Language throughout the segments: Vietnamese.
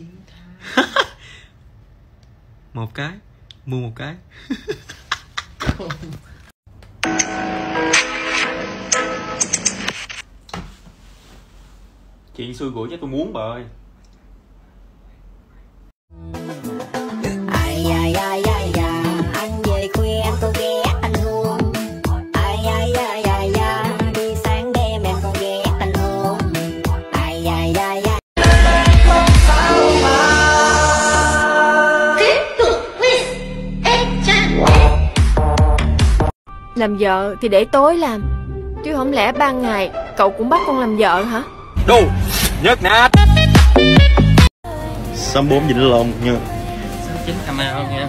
Một cái, mua một cái. Chị xui gũi cho tôi muốn bà ơi. Ai ai ai ai da, anh về khuya em có ghé anh hôn. Ai ai ai ai da, đi sáng đêm em có ghé anh hôn. Ai ai ai ai. Tiếp tục quiz action. Làm vợ thì để tối làm, chứ không lẽ ban ngày cậu cũng bắt con làm vợ hả? Đồ nhớt nát. 64 Vĩnh Long nha. 69 Camaro nha.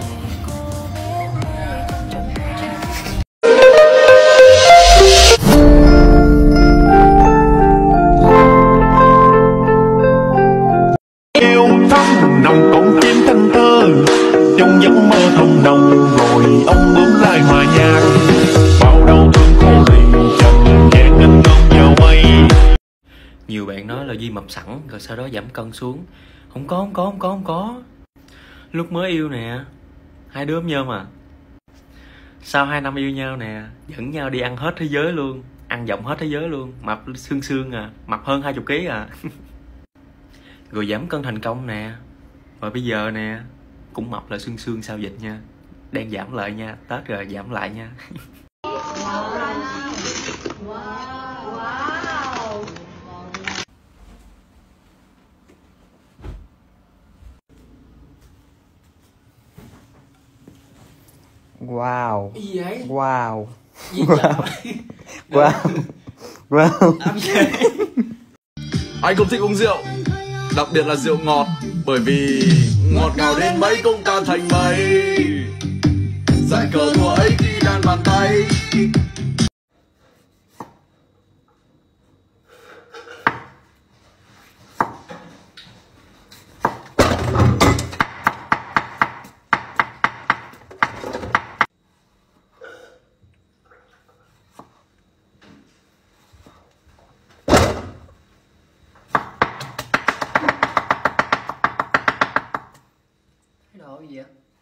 Yêu thắm nồng con tim thân thơ, trong giấc mơ thầm nồng rồi ông bướm lại hòa nhạc. Bao đau thương khô lì trần kẻ ngân ngông vào mây. Nhiều bạn nói là Duy mập sẵn rồi sau đó giảm cân xuống. Không có. Lúc mới yêu nè, hai đứa nhôm à. Sau 2 năm yêu nhau nè, dẫn nhau đi ăn hết thế giới luôn, ăn vọng hết thế giới luôn, mập xương à, mập hơn 20 kg à. Rồi giảm cân thành công nè. Rồi bây giờ nè, cũng mập là xương sao dịch nha. Đang giảm lại nha, Tết rồi giảm lại nha. Wow. Gì vậy? Wow. Gì vậy? Wow. Wow. Anh cũng thích uống rượu, đặc biệt là rượu ngọt, bởi vì ngọt ngào đến mấy cũng tan thành mây. Dại cờ thua ấy khi đan bàn tay. Cái đồ gì vậy?